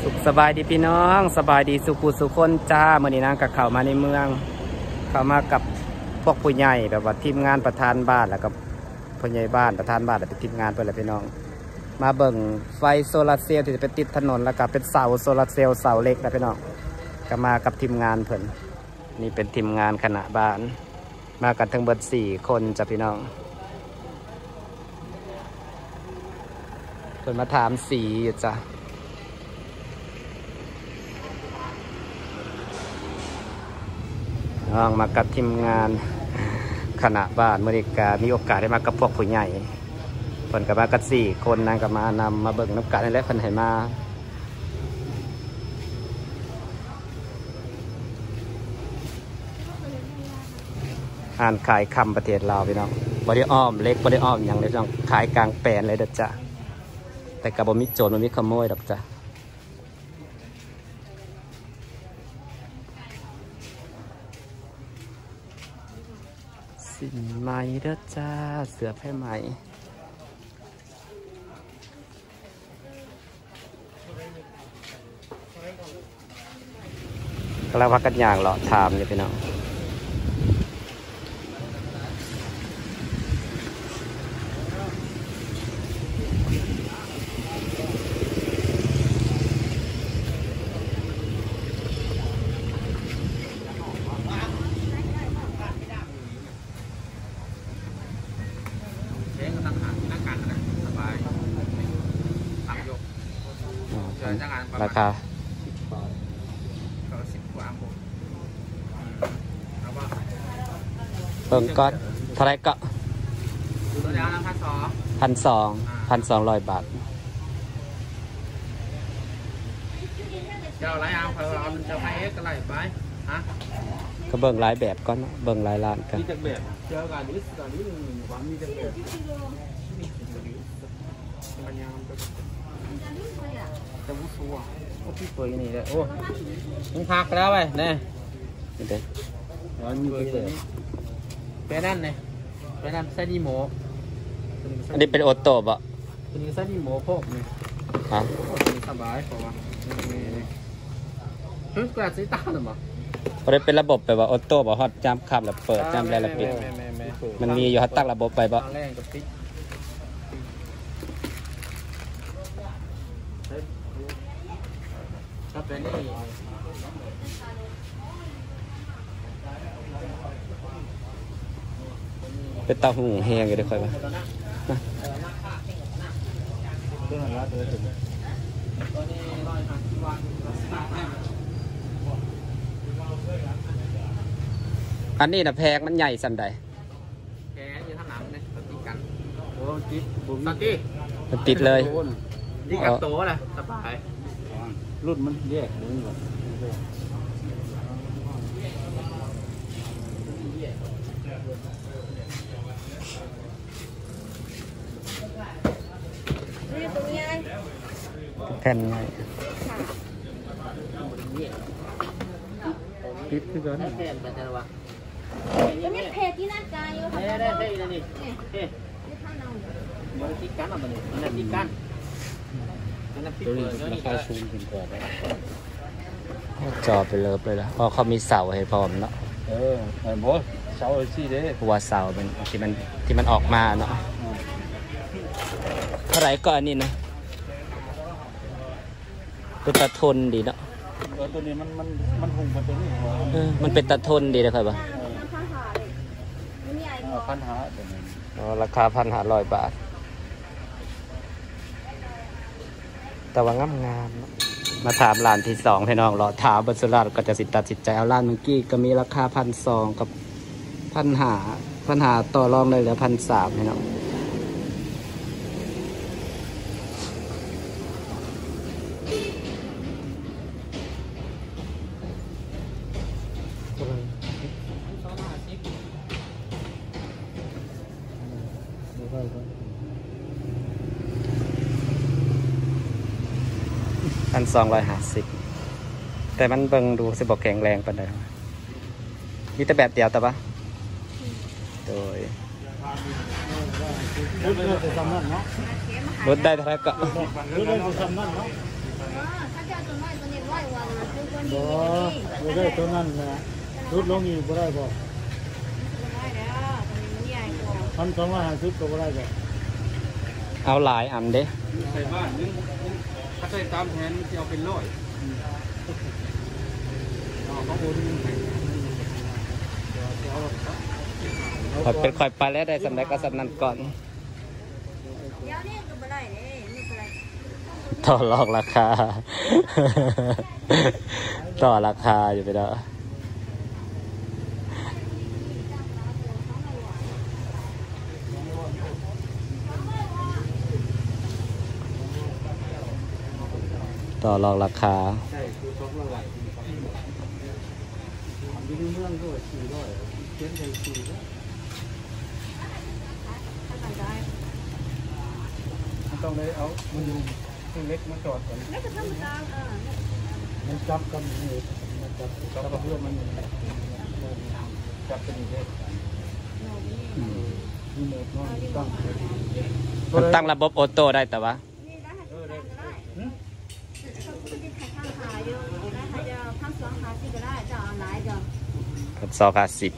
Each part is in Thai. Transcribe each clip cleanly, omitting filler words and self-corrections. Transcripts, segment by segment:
สุขสบายดีพี่น้องสบายดีสุขุสุคนจ้าเมื่อนี้นางกับเข้ามาในเมืองเข้ามากับพวกผู้ใหญ่แบบว่าทีมงานประธานบ้านแล้วก็ผู้ใหญ่บ้านประธานบ้านแล้วเป็นทีมงานเพื่อนเลยพี่น้องมาเบิ่งไฟโซลาร์เซลล์ที่จะไปติดถนนแล้วก็เป็นเสาโซลาร์เซลล์เสาเล็กนะพี่น้องก็มากับทีมงานเพื่อนนี่เป็นทีมงานคณะบ้านมากันทั้งเบิด4 คนจ้ะพี่น้องเพิ่นมาถามสีอยู่จ้ะน้องมากับทีมงานคณะบ้านเมื่อมีโอกาสได้มากับพวกผู้ใหญ่เพิ่นก็มากัน4 คนนางก็มานำมาเบิ่งน้ำกันนี่แหละเพิ่นให้มาอ่านขายคำประเทศลาวพี่น้องบริอ้อมเล็กบริอ้อมอย่างเลยพี่น้องขายกลางแปลนเลยเด้อจ้ะแต่กับบ่มีโจรบ่มีขโมยดอกจ้ะสินไหมเด้อจ้าเสือแพร่ไหมก็แล้วว่ากันอย่างเหรอถามเนี่ยพี่น้องราคาเบิ่งก็เท่าไรก็1,200 บาทเจ้าไรเอาเผื่อมันจะไปเอ็กซ์อะไรไปฮะก็เบิ่งหลายแบบก่อนเบิ่งหลายร้านกันมีจักแบบเจ้าการดิสหวังมีจักแบบมันยังจะวุ้ซัวโอ้พี่เปิดนี่เลยโอ้มึงพักแล้วไปเนี่ยนี่เด้อมีเป็นนั่นเลยเป็นนั่นไซดิโมอันนี้เป็นโอโต้บ่เป็นไซดิโมพวกนี่ฮะสบายเพราะว่าเฮ้ยกระสีตาหรือเปล่าบ่ได้เป็นระบบแบบว่าออโต้บ่ฮอตจำขับแล้วเปิดจำแล้วปิดมันมีอยู่ฮอตตั้งระบบไปบ่แรงกับปิดก็เป็นนี่เป็นเตาหูแห้งอยู่ได้ค่อยว่าอันนี้นะแพงมันใหญ่สันใดแกอยู่ข้างหลังเนี่ยติดกันโอ้ติดบุ๋มติดมันติดเลยติดกับโต๊ะเลยสบายรุ่นมันแยกเลยก่อนแผ่นไงติดคือกันแผ่นไปแต่ละวะนี่เพจที่น่าใจอยู่ค่ะได้นี่มันติดกันอ่ะมันติดกันตัวนี้ราคาสูงขึ้นกว่าจอไปเลยเลยละเพราะเขามีเสาให้พร้อมเนาะไอ้โบเสาสิเด้หัวเสาเป็นที่มันออกมาเนาะเท่าไหร่ก็อันนี้นะเป็นตะทนดีเนาะตัวนี้มันหุ่มกับตัวนี้มันเป็นตะทนดีนะครับป่ะราคา1,500 บาทแต่ว่างามมาถามร้านที่2ให้น้องรอถามบัสราก็จะตัดสินใจเอาร้านเมื่อกี้ก็มีราคา1,200กับ1,500ต่อรองเลยเหลือ1,300ให้น้อง1,250แต่มันเบิ่งดูสิบอกแข็งแรงปานใดมีแต่แบบเดียวแต่ปะโดยรถได้เท่าไหร่ก็รถได้ซ้ำนั่นเนาะเจ้าตัวน้อยตัวนี้ร้อยวันนะคือคนบ่นี้บ่ได้ตัวนั้นนะรุดลงอีกบ่ได้บ่ได้แล้วตัวนี้มันใหญ่กว่า 1,250ก็บ่ได้บ่เอาหลายอันเด้ใส่บ้านนึงถ้าใส่ตามแผนที่เอาเป็นร้อยเขาโอนให้พอเป็นค่อยไปแล้วได้สำเร็จก็สำนันก่อนเดี๋ยวนี้ก็ไม่ได้เลยนี่เป็นไรต่อรองราคา ต่อราคาอยู่ไปแล้วต่อรองราคาใช่คือ200อยู่ในเมืองก็400เขียนใส่4แล้วถ้าใส่ได้มันต้องได้เอามันอยู่เล็กมาจอดก่อนแล้วก็ธรรมดามันจับกันนี่มันจับแล้วก็เพื่อมันจับเป็นอีกเลยนี่หมดเนาะตั้งมันตั้งระบบออโต้ได้แต่ว่านี่ได้ให้ทำก็ได้เขาจะขายข้างขายเยอะได้ให้จะพักสองขายสิก็ได้จะเอาไหนจะ 250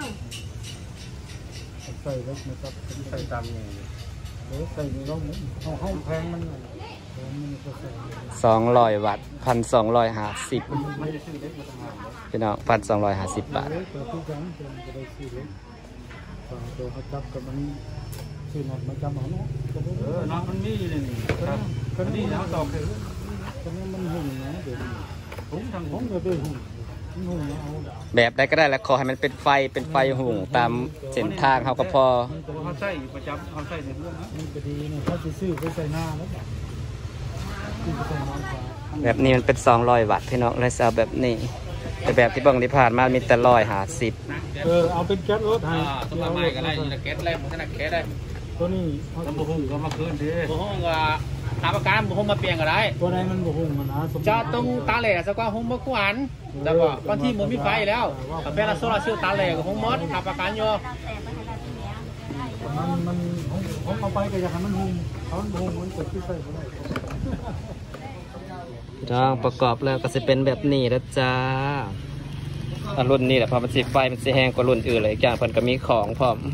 ใส่รถนะครับใส่ตามนี่ใส่ในร่องนี้ห้องแพงมันก็ใส่ 200 วัตต์ 1,250 ไม่ได้ซื้อเล็กมาต่างหากพี่น้อง1,250 บาทตัวที่สองเป็นจะได้ซื้อรถตัวเขาจับกับมันซื้อหนักมันจับเอาเนาะน้องมันมีเลยนี่ครับก็นี่แล้วต่อคือตอนนี้มันหุ่นนะเดี๋ยวผมทางผมก็ได้หุ่นหุ่นเอาแบบใดก็ได้แล้วขอให้มันเป็นไฟหุงตามเส้นทางเขาก็พอเขาใส่ประจำเขาใส่ในเรื่องนะมันก็ดีเนี่ยเขาจะซื้อไปใส่หน้าแล้วซื้อไปใส่น้ำปลาแบบนี้มันเป็น200 วัตต์พี่น้องเลยเอาแบบนี้ แต่แบบที่เบิ่งที่ผ่านมามีแต่150 เอาเป็นแก๊สรถให้ตัวใหม่ก็ได้นี่แก๊สแรกมันขนาดแก๊สได้ตัวนี้ลำบุ้งก็มาคืนดิบุ้งก็หาประกันบุ้งมาเปลี่ยนก็ได้ตัวไหนมันบ่หุ่นมันนะจะตรงตาเหล่สักว่าห้องมะกวนแต่ว่าบางที่มันมีไฟแล้วเป็นโซลาร์เซลล์ตาเหล่กับห้องมดหาประกันอยู่เราแต่ไปให้ได้ตัวนี้ได้มันผมเอาไปก็อยากให้มันหุ่นเขาหุ่นมันเกิดที่ใส่บ่ได้น้องประกอบแล้วก็จะเป็นแบบนี้แล้วจ้ารุ่นนี้แหละพอมันสิไฟมันสิแห้งกว่ารุ่นอื่นเลยอีกอย่างเพิ่นก็มีของพร้อม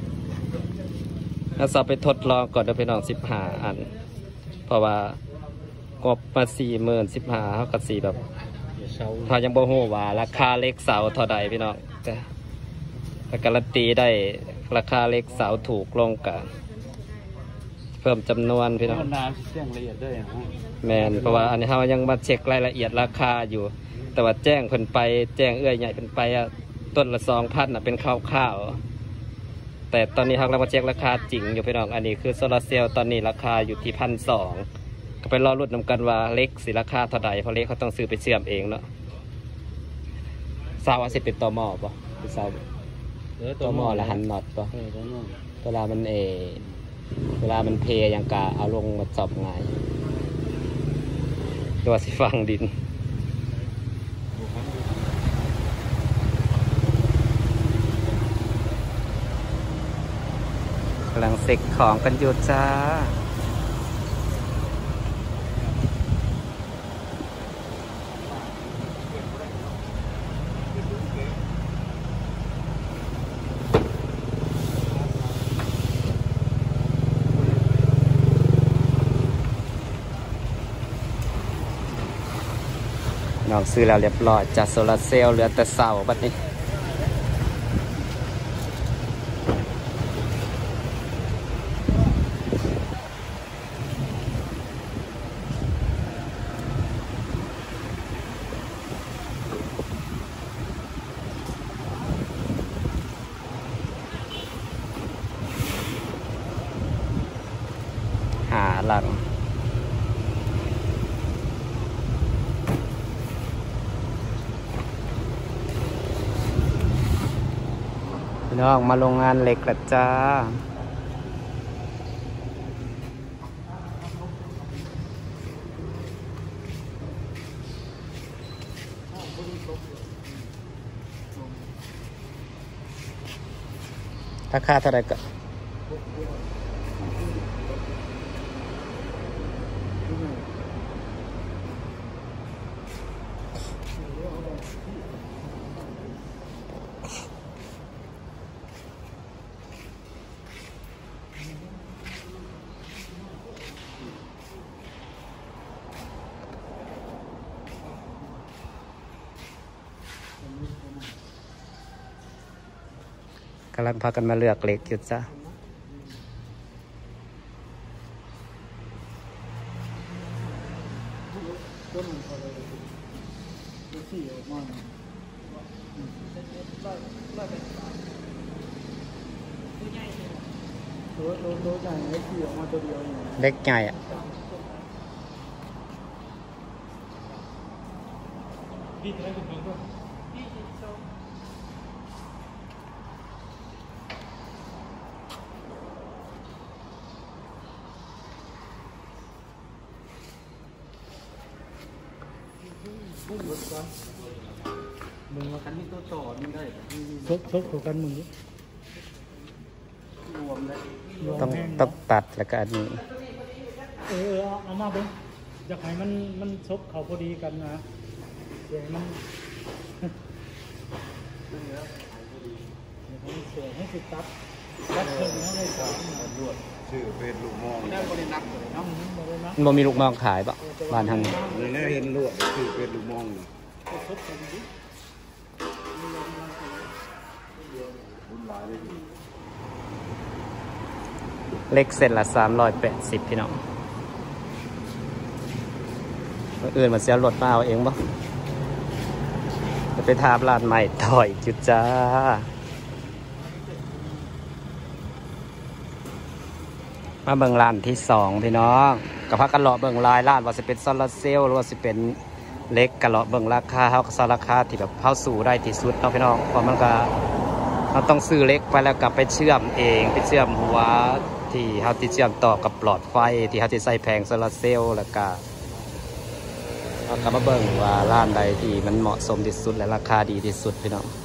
แล้วสอบไปทดลองก่อนเดี๋ยวไปน้อง15 อัน เพราะว่างบมา40,000 15เขาก็สิแบบเขายังบ่ฮู้ว่าราคาเหล็กเสาเท่าใดพี่น้องแต่การันตีได้ราคาเหล็กเสาถูกลงกะเพิ่มจำนวนพี่น้องมันน้ำเสียงละเอียดด้วยแมนเพราะว่าอันนี้เขายังมาเช็ครายละเอียดราคาอยู่ แต่ว่าแจ้งเพิ่นไปแจ้งเอื้อยใหญ่เพิ่นไปต้นละ2,000น่ะเป็นข้าวๆแต่ตอนนี้เขากำลังมาเช็คราคาจริงอยู่พี่น้องอันนี้คือโซลาร์เซลล์ตอนนี้ราคาอยู่ที่1,200ก็ไปรอรุ่นนำกันว่าเล็กสิราคาเท่าใดเพราะเล็กเขาต้องซื้อไปเชื่อมเองเนาะทราบว่าสิเป็นต่อหม้อป่ะพี่ทราบต่อหม้อแล้วหันน็อตป่ะเวลามันเวลามันเพยังกะเอาลงมาจอบง่ายตัวสิฟังดินกำลังเซ็กของกันอยู่จ้าน้องซื้อแล้วเรียบร้อยจากโซลาร์เซลล์เหลือแต่เสาบัดนี้หาหลังน้องมาโรงงานเหล็กละจ้าราคาเท่าไหร่ก็กำลังพากันมาเลือกเหล็กอยู่จ้ะต้นอะไรตัวที่ออกมาตัวใหญ่เล็กที่ออกมาตัวเดียวเล็กใหญ่อะมึงมาคันนี้ตัวต่อนี่ได้ชกตัวกันมึงรวมเลยต้องตัดแล้วก็อันนี้เอามาเบิ้งอยากให้มันชกเขาพอดีกันนะเดี๋ยวมันเสียให้สุดตัดเพิ่มนะเลยครับชื่อเป็นลูกมองได้บริณักเลยเนาะมันบ่มีลูกมองขายปะบ้านทางนี้นี่แหละเห็นลวดชื่อเป็นลูกมองนี่ชกกันดิบุญหลายเลยดิเล็กเส้นละ380พี่น้องอื่นมันเสียรถมาเอาเองปะจะไปทาบร้านใหม่ต่อยจุดจ้ามาเบิ่งร้านที่2พี่น้องกับพักกันเลาะเบิ่งลายร้านว่าจะเป็นโซลาร์เซลล์หรือว่าจะเป็นเล็กกันเลาะเบิ่งราคาเฮาก็ราคาที่แบบเข้าสู่ได้ที่สุดเนาะพี่น้องเพราะมันก็เราต้องซื้อเล็กไปแล้วกลับไปเชื่อมเองไปเชื่อมหัวที่เฮาติดเชื่อมต่อกับหลอดไฟที่เฮาจะใส่แผงโซลาร์เซลล์แล้วก็เรากลับมาเบิ่งว่าร้านใดที่มันเหมาะสมที่สุดและราคาดีที่สุดพี่น้อง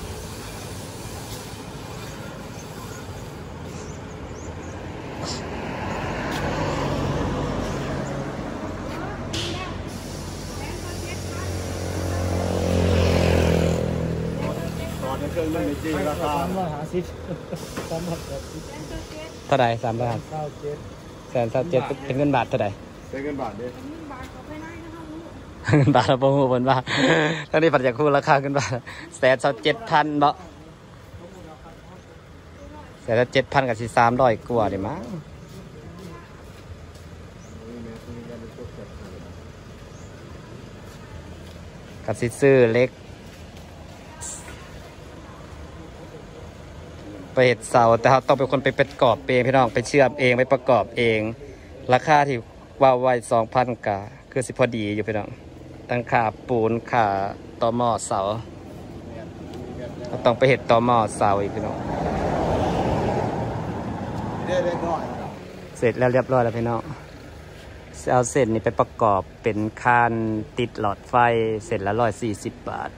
ตอนนี้เครื่องเล่นในจีราคา 350 เท่าไหร่3 บาท 127,000เป็นเงินบาทเท่าไหร่เป็นเงินบาทเด้บาทก็ไปได้นะคะลูกเงินบาทเราบ่ฮู้เพิ่นว่าตอนนี้ปัจจัยคู่ราคาขึ้นบาท127,000บ่127,000กับสิ300กว่าดิมั้งก็สิซื้อเล็กไปเฮ็ดเสาแต่เราต้องเป็นคนไปประกอบเองพี่น้องไปเชื่อมเองไปประกอบเองราคาที่ว่าไว้ 2,000 กะคือสิพอดีอยู่พี่น้องตั้งค่าปูนค่าต่อหม้อเสาเราต้องไปเฮ็ดต่อหม้อเสาอีกพี่น้องได้เล็กน้อยเสร็จแล้วเรียบร้อยแล้วพี่น้องเอาเส้นนี้ไปประกอบเป็นคานติดหลอดไฟเสร็จละ140 บาท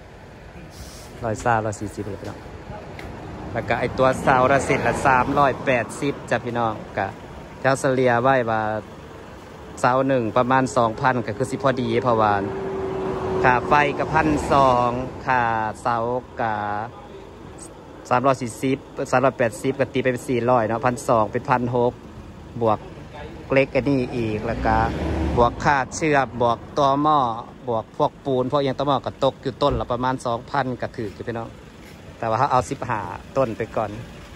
140เลยพี่น้องแล้วก็ไอตัวเสาละเสร็จละ380จ้ะพี่น้องกะแถวเฉลี่ยไว้ว่าเสาหนึ่งประมาณ 2,000 ก็คือสิพอดีเพราะว่าค่าไฟกับ1,200ค่าเสากับ380ก็ตีไปเป็น400เนาะ1,200เป็น1,600บวกเล็กอันนี้อีกแล้วก็บวกค่าเชื่อมบวกตัวหม้อบวกพวกปูนพวกอย่างตัวหม้อก็ตกอยู่ต้นละประมาณ 2,000 ก็ถือพี่น้องแต่ว่าเอา15ต้นไปก่อน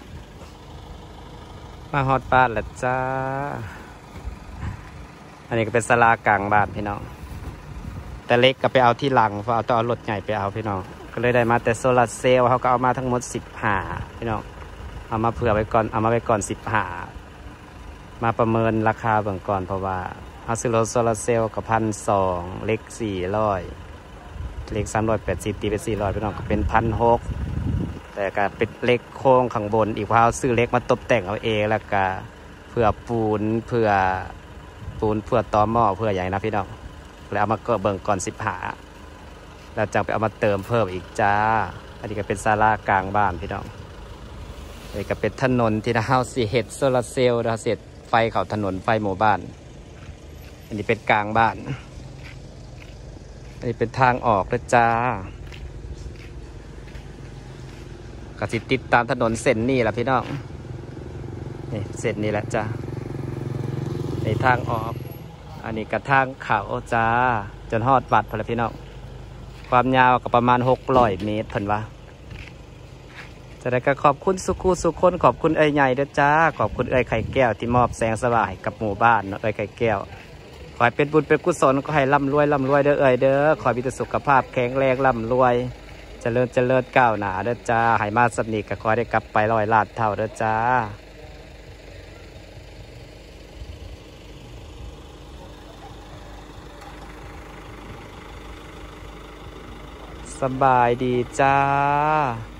มาฮอดบ้านแล้วจ้าอันนี้ก็เป็นศาลากลางบ้านพี่น้องแต่เล็กก็ไปเอาที่หลังเพราะเอาต้องเอารถใหญ่ไปเอาพี่น้องก็เลยได้มาแต่โซลาร์เซลล์เขาก็เอามาทั้งหมด15พี่น้องเอามาเผื่อไว้ก่อนเอามาไว้ก่อน15มาประเมินราคาเบื้องก่อนเพราะว่าเอาซื้อรถโซลาร์เซลล์กับ1,200เล็ก400เล็ก380ตีไป400พี่น้องก็เป็น1,600แต่ก็เป็นเล็กโค้งข้างบนอีกเพราะเอาซื้อเล็กมาตกแต่งเอาเองแล้วก็เพื่อปูนเพื่อต่อหม้อเพื่ออย่างนะพี่น้องแล้วเอามาก็เบิ่งก่อน15แล้วจะไปเอามาเติมเพิ่มอีกจ้าอันนี้ก็เป็นศาลากลางบ้านพี่น้องนี่ก็เป็นถนนที่เราสิเฮ็ดโซลาร์เซลล์เราเสร็จไฟเข้าถนนไฟหมู่บ้านอันนี้เป็นกลางบ้านอันนี้เป็นทางออกนะจ้าก็สิติดตามถนนเส้นนี้แหละพี่น้องนี่เส้นนี้แหละจ้าในทางออกอันนี้กระทางเขาจ้าจนฮอดวัดพอแล้วพี่น้องความยาวก็ประมาณ600 เมตรเพิ่นว่าจะได้ก็ขอบคุณสุคนขอบคุณเอ้ยใหญ่ด้วยจ้าขอบคุณเอ้ยไข่แก้วที่มอบแสงสว่างให้กับหมู่บ้านเนาะเอ้ยไข่แก้วขอให้เป็นบุญเป็นกุศลก็ให้ร่ำรวยเด้อเอ้ยเด้อขอมีแต่สุขภาพแข็งแรงร่ำรวยเจริญก้าวหน้าเด้อจ้าให้มาสำนีก็ขอได้กลับไป100 ล้านเท่าเด้อจ้าสบายดีจ้า